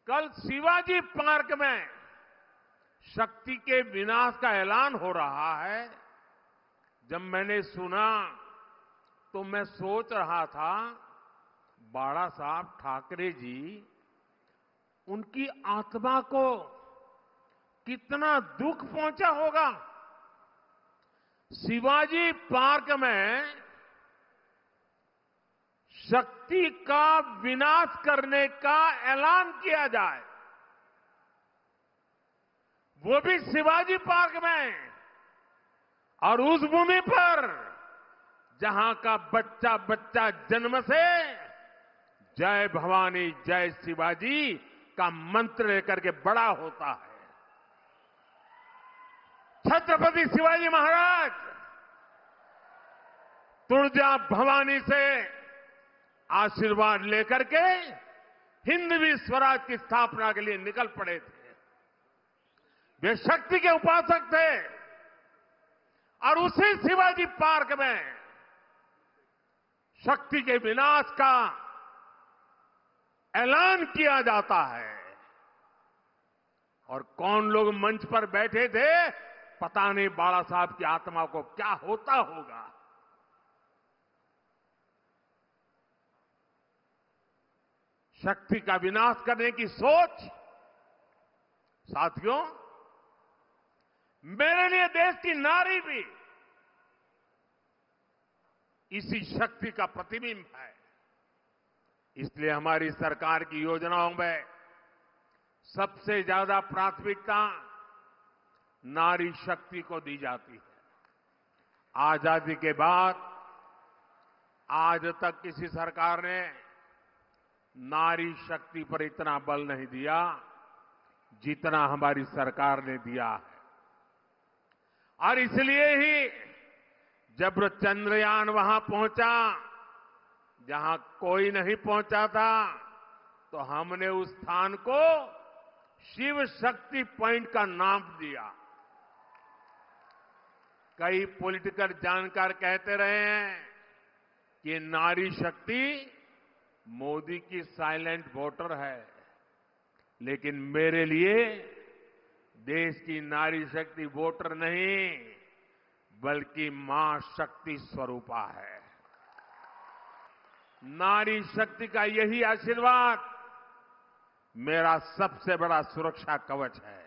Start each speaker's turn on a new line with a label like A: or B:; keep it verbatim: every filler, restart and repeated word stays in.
A: कल शिवाजी पार्क में शक्ति के विनाश का ऐलान हो रहा है। जब मैंने सुना तो मैं सोच रहा था, बाला साहब ठाकरे जी, उनकी आत्मा को कितना दुख पहुंचा होगा। शिवाजी पार्क में शक्ति का विनाश करने का ऐलान किया जाए, वो भी शिवाजी पार्क में, और उस भूमि पर जहां का बच्चा बच्चा जन्म से जय भवानी जय शिवाजी का मंत्र लेकर के बड़ा होता है। छत्रपति शिवाजी महाराज तुळजा भवानी से आशीर्वाद लेकर के हिंदवी स्वराज की स्थापना के लिए निकल पड़े थे। वे शक्ति के उपासक थे और उसी शिवाजी पार्क में शक्ति के विनाश का ऐलान किया जाता है। और कौन लोग मंच पर बैठे थे, पता नहीं बाला साहब की आत्मा को क्या होता होगा। शक्ति का विनाश करने की सोच, साथियों, मेरे लिए देश की नारी भी इसी शक्ति का प्रतिबिंब है। इसलिए हमारी सरकार की योजनाओं में सबसे ज्यादा प्राथमिकता नारी शक्ति को दी जाती है। आजादी के बाद आज तक किसी सरकार ने नारी शक्ति पर इतना बल नहीं दिया जितना हमारी सरकार ने दिया है। और इसलिए ही जब चंद्रयान वहां पहुंचा जहां कोई नहीं पहुंचा था, तो हमने उस स्थान को शिव शक्ति पॉइंट का नाम दिया। कई पॉलिटिकल जानकार कहते रहे हैं कि नारी शक्ति मोदी की साइलेंट वोटर है, लेकिन मेरे लिए देश की नारी शक्ति वोटर नहीं, बल्कि मां शक्ति स्वरूपा है। नारी शक्ति का यही आशीर्वाद मेरा सबसे बड़ा सुरक्षा कवच है।